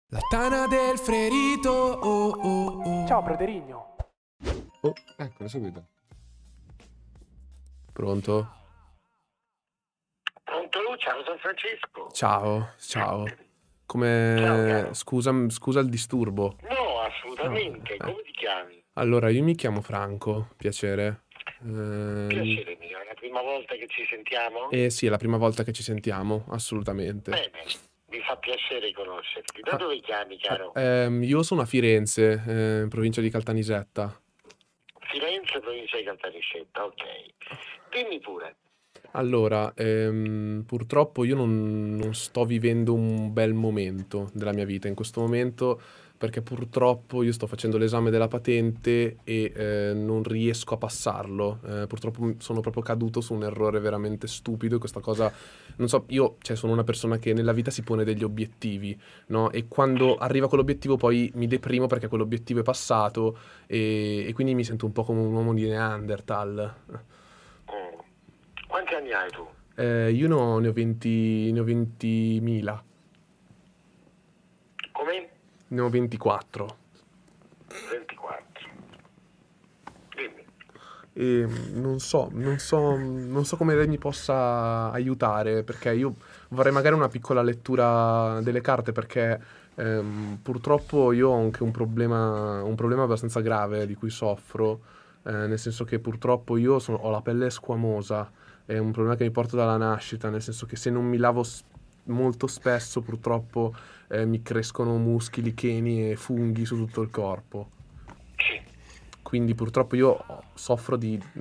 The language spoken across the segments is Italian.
La tana del ferito, oh oh oh. Ciao Praterigno. Oh, ecco, subito. Pronto? Pronto, ciao San Francesco. Ciao, ciao. Ciao, Come... caro. Scusa il disturbo. No, assolutamente. No, Come ti chiami? Allora, io mi chiamo Franco, piacere. Piacere mio, è la prima volta che ci sentiamo? Sì, è la prima volta che ci sentiamo, assolutamente. Bene, mi fa piacere conoscerti. Da dove chiami, caro? Io sono a Firenze, in provincia di Caltanissetta. Firenze, provincia di Caltanissetta, ok. Dimmi pure. Allora, purtroppo io non sto vivendo un bel momento della mia vita in questo momento perché purtroppo io sto facendo l'esame della patente e non riesco a passarlo. Purtroppo sono proprio caduto su un errore veramente stupido e questa cosa, non so, io cioè, sono una persona che nella vita si pone degli obiettivi, no? E quando arriva quell'obiettivo poi mi deprimo perché quell'obiettivo è passato e quindi mi sento un po' come un uomo di Neanderthal. Mm. Quanti anni hai tu? Io ne ho 20, ne ho 20.000, Come? ne ho 24. 24. Dimmi. E non so come lei mi possa aiutare, perché io vorrei magari una piccola lettura delle carte, perché purtroppo io ho anche un problema abbastanza grave di cui soffro, nel senso che purtroppo ho la pelle squamosa, è un problema che mi porto dalla nascita, nel senso che se non mi lavo molto spesso purtroppo mi crescono muschi, licheni e funghi su tutto il corpo. Sì. Quindi purtroppo io soffro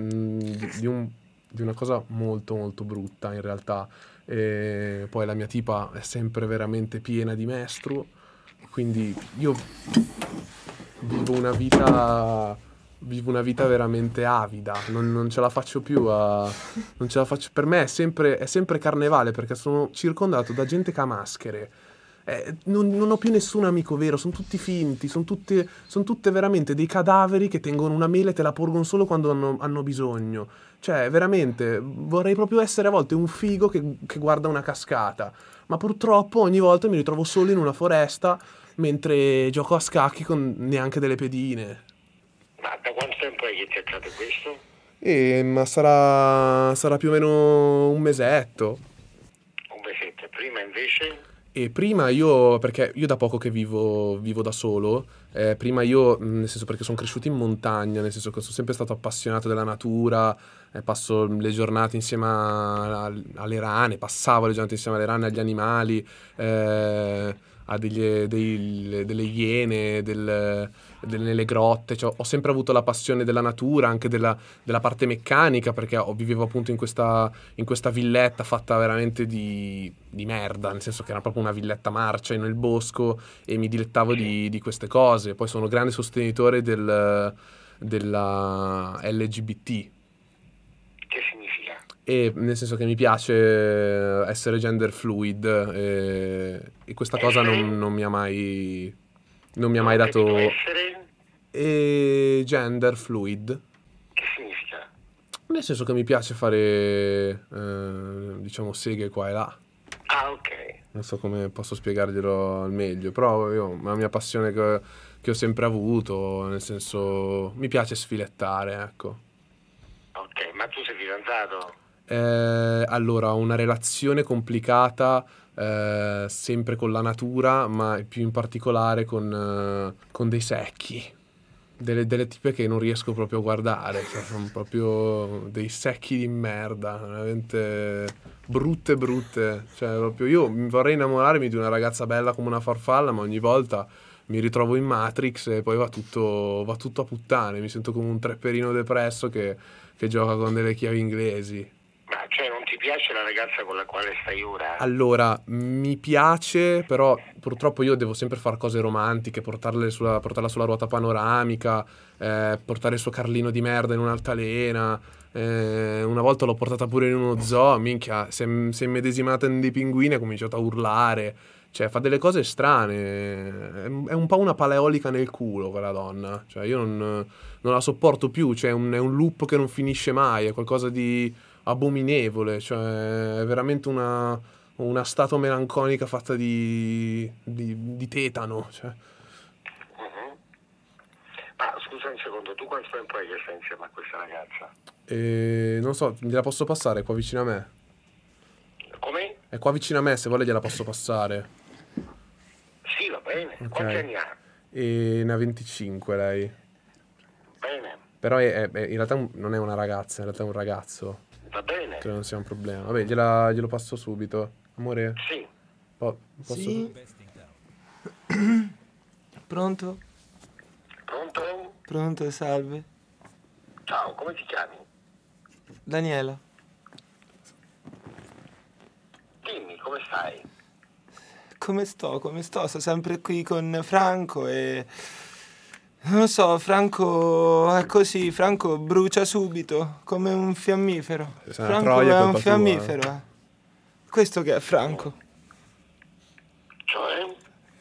di una cosa molto molto brutta in realtà. E poi la mia tipa è sempre veramente piena di menstru, quindi io vivo una vita, vivo una vita veramente avida, non ce la faccio più non ce la faccio, per me è sempre carnevale perché sono circondato da gente che ha maschere. Non ho più nessun amico vero, sono tutti finti, sono tutte veramente dei cadaveri che tengono una mela e te la porgono solo quando hanno bisogno. Cioè, veramente, vorrei proprio essere a volte un figo che guarda una cascata, ma purtroppo ogni volta mi ritrovo solo in una foresta mentre gioco a scacchi con neanche delle pedine. Ma da quanto tempo è che ti accade questo? Ma sarà più o meno un mesetto. Un mesetto. Prima invece? E prima perché io da poco che vivo da solo, prima nel senso perché sono cresciuto in montagna, nel senso che sono sempre stato appassionato della natura, passo le giornate insieme alle rane, passavo le giornate insieme alle rane, agli animali, a delle iene, nelle grotte, cioè, ho sempre avuto la passione della natura, anche della parte meccanica, perché vivevo appunto in questa villetta fatta veramente di merda, nel senso che era proprio una villetta marcia nel bosco e mi dilettavo di queste cose. Poi sono grande sostenitore della LGBT. Che significa? E nel senso che mi piace essere gender fluid e questa cosa non mi ha mai, non mi ha mai Non ho capito, dato... essere? E gender fluid? Che significa? Nel senso che mi piace fare, diciamo, seghe qua e là. Ah, ok. Non so come posso spiegarglielo al meglio, però io, è una mia passione che ho sempre avuto, nel senso, mi piace sfilettare, ecco. Ok, ma tu sei fidanzato? Allora, ho una relazione complicata, sempre con la natura, ma più in particolare con dei secchi. Delle tipe che non riesco proprio a guardare, cioè sono proprio dei secchi di merda, veramente brutte brutte. Cioè, proprio io vorrei innamorarmi di una ragazza bella come una farfalla, ma ogni volta mi ritrovo in Matrix e poi va tutto a puttane. Mi sento come un trepperino depresso che gioca con delle chiavi inglesi. Ma cioè non ti piace la ragazza con la quale stai ora? Allora, mi piace, però purtroppo io devo sempre fare cose romantiche, portarla sulla ruota panoramica, portare il suo Carlino di merda in un'altalena. Una volta l'ho portata pure in uno zoo, minchia, si è immedesimata in dei pinguini e ha cominciato a urlare. Cioè, fa delle cose strane. È un po' una paleolica nel culo quella donna. Cioè, io non la sopporto più. Cioè, è un loop che non finisce mai. È qualcosa di abominevole. Cioè, è veramente una statua melanconica fatta di tetano, cioè. Ma scusa un secondo, tu quanto tempo hai che stai insieme a questa ragazza? Non so, gliela posso passare, è qua vicino a me. Come? È qua vicino a me, se vuole gliela posso passare. Sì, va bene. Ok. Quanti anni ha? E ne ha 25 lei. Bene, Però in realtà non è una ragazza, in realtà è un ragazzo. va bene. Credo non sia un problema. Vabbè, glielo passo subito. Amore, Sì. posso... Sì? Pronto? Pronto? Pronto, salve. Ciao, come ti chiami? Daniela. Dimmi, come stai? Come sto? Come sto? Sto sempre qui con Franco e... Non lo so, Franco è così, Franco brucia subito, come un fiammifero. Se è una Franco troia, è è un colpa tua, fiammifero. Questo che è Franco. Cioè?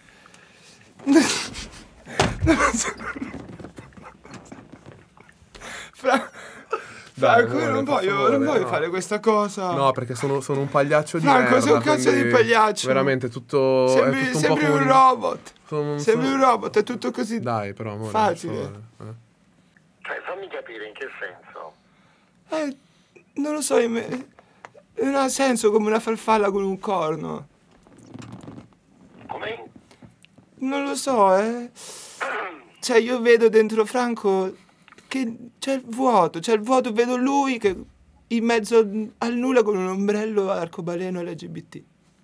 Dai, Franco, io amore, non per voglio, favore, non voglio no. fare questa cosa. No, perché sono un pagliaccio di Franco, merda. sei un cazzo quindi di pagliaccio. Veramente tutto... Sembri, è tutto sembri po' un come robot. sono- Sembri un robot, è tutto così Dai, però, amore, facile. per favore, Cioè, fammi capire in che senso. Non lo so, non ha senso come una farfalla con un corno. Come? Non lo so, Cioè, io vedo dentro Franco che c'è il vuoto, vedo lui che in mezzo al nulla con un ombrello arcobaleno LGBT.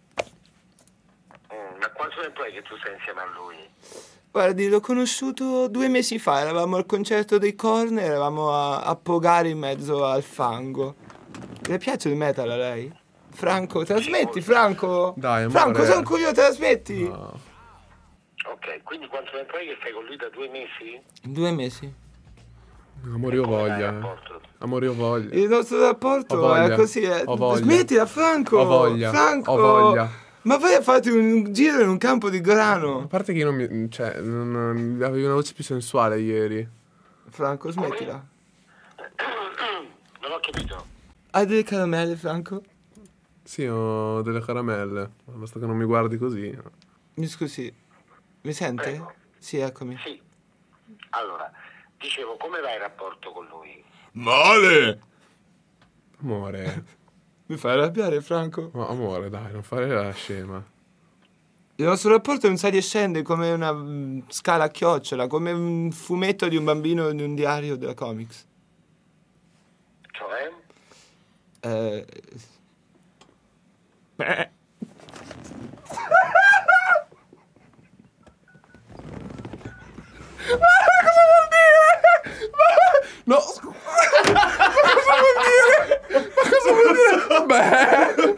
Ma quanto tempo è che tu stai insieme a lui? Guardi, l'ho conosciuto 2 mesi fa, eravamo al concerto dei Korn, eravamo a pogare in mezzo al fango. Le piace il metal a lei? Franco, trasmetti, Franco? Dai, amore. Franco, sono curioso, trasmetti? No. Ok, quindi quanto tempo è che stai con lui da 2 mesi? 2 mesi. Amore, io Come vai voglia. il rapporto? Amore, io voglia. Il nostro rapporto Ho voglia. è così. Ho voglia. Smettila, Franco! Ho voglia. Franco! Ho voglia. Ma vai a farti un giro in un campo di A grano. parte che io non mi... Cioè, avevi una voce più sensuale ieri. Franco, smettila. Non ho capito. Hai delle caramelle, Franco? Sì, ho delle caramelle. Basta che non mi guardi così. Mi scusi, mi sente? Prego. Sì, eccomi. Sì. Allora, dicevo, come va il rapporto con lui? Male! Amore. Mi fai arrabbiare, Franco? Ma amore, dai, non fare la scema. Il nostro rapporto è un sali e scende come una scala a chiocciola, come un fumetto di un bambino in un diario della comics. Cioè? Beh. No, scusa. Ma cosa vuol dire? Ma cosa vuol dire? Beh.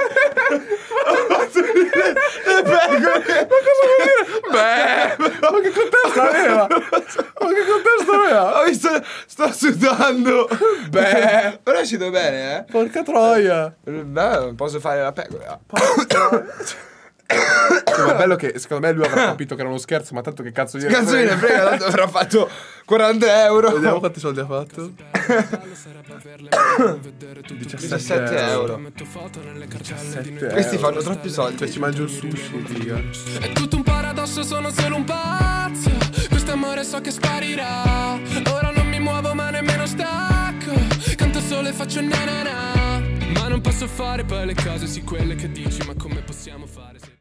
Beh. Ma che contesto aveva? Ma che contesto aveva? Ho visto, sto sudando. Beh. Però è uscito bene, Porca troia. Beh, posso fare la pecora. Ma è bello che secondo me lui avrà capito che era uno scherzo, ma tanto che cazzo gliene Cazzo ne frega, tanto avrà fatto 40 euro. Vediamo quanti soldi ha fatto. 17 euro. 17 Questi euro. fanno troppi soldi. Cioè ci mangio il sushi, figa. È tutto un paradosso, sono solo un pazzo. Questo amore so che sparirà. Ora non mi muovo ma nemmeno stacco. Canto solo e faccio na na na. Ma non posso fare poi le cose sì quelle che dici. Ma come possiamo fare se...